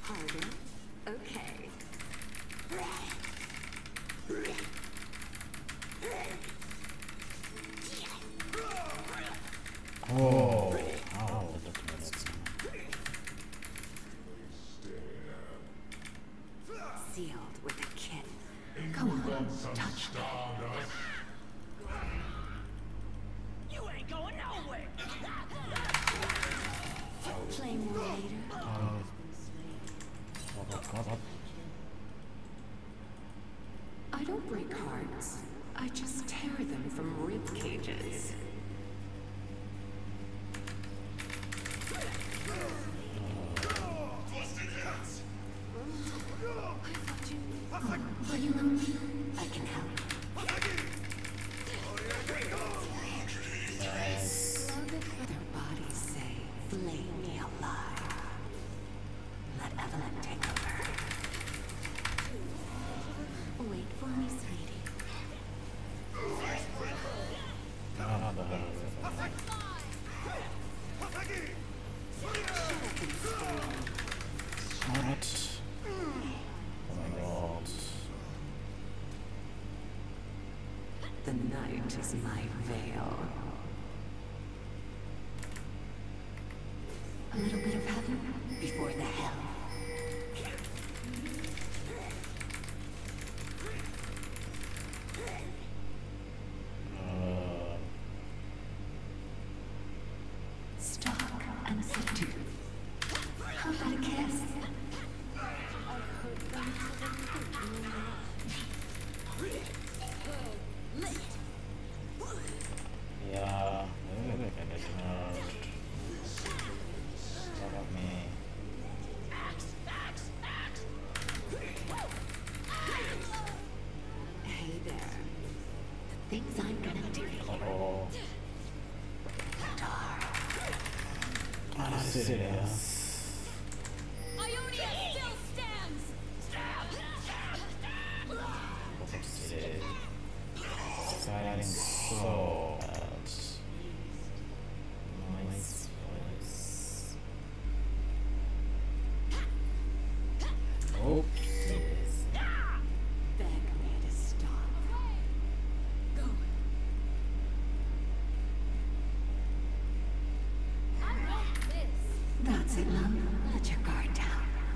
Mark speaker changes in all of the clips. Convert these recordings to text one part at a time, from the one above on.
Speaker 1: Harder? Okay.
Speaker 2: Oh, how did that
Speaker 1: Sealed with a kin. Come on, touch me.
Speaker 3: You ain't going nowhere.
Speaker 1: Play more later. I don't break hearts. I just tear them from rib cages. Are you hungry? I can help. Their bodies say, flay me alive. Let Aavon take over. Wait for me, sweetie.
Speaker 2: What? Oh my god.
Speaker 1: The night is my veil. A little bit of heaven before the hell. Stalk and subdue. How about a kiss?
Speaker 2: Yeah, maybe I can get hurt. What about me?
Speaker 1: Hey there. The things I'm gonna do to you.
Speaker 2: Uh-oh.
Speaker 1: Dark.
Speaker 2: Are you serious?
Speaker 3: Ionia still stands.
Speaker 2: What's it? Exciting so bad. Nice voice. Oh, yes.
Speaker 1: Beg me to stop.
Speaker 3: Go. I want this.
Speaker 1: That's it, love. Let your guard down.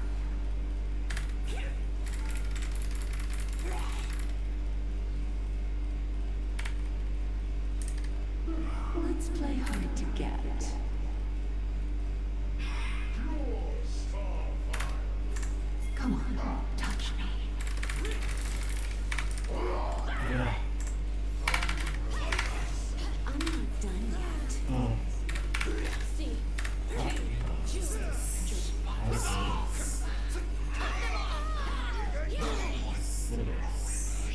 Speaker 1: Let's play hard to get. Come on, touch me.
Speaker 2: Yeah.
Speaker 1: I'm not done yet.
Speaker 2: Oh,
Speaker 3: See.
Speaker 2: I see. Serious.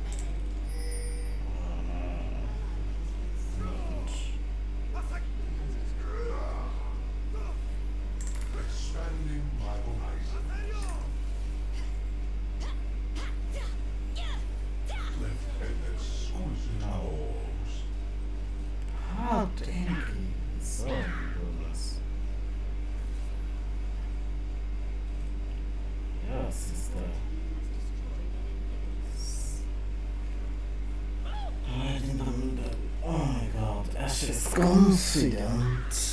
Speaker 4: Expanding my horizons. Lift and exquisite walls.
Speaker 2: How dang so goodness. Yes, sister. Right in the middle. Oh my god, Ash is confident.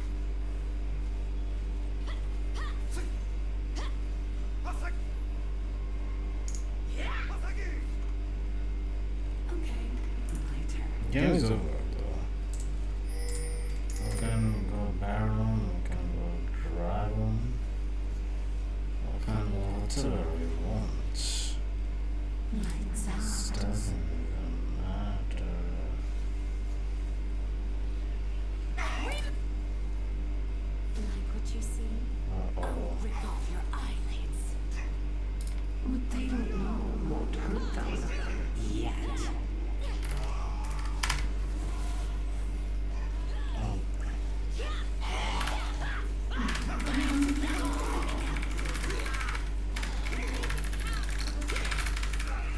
Speaker 1: Okay, my turn.
Speaker 2: Game is over though. We can go Baron, we can go Dragon, we can go whatever we want.
Speaker 1: Lights
Speaker 2: This
Speaker 1: out.
Speaker 2: doesn't even matter.
Speaker 1: Like what you see?
Speaker 2: Uh-oh.
Speaker 1: Rip off your eyelids. What they don't know won't hurt them. Yet.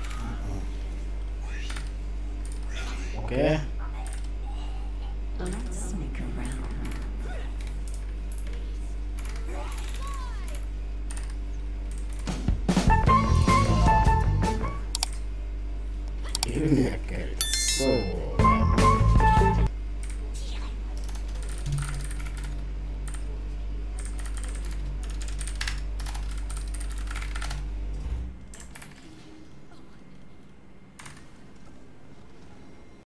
Speaker 2: Okay.
Speaker 1: Let's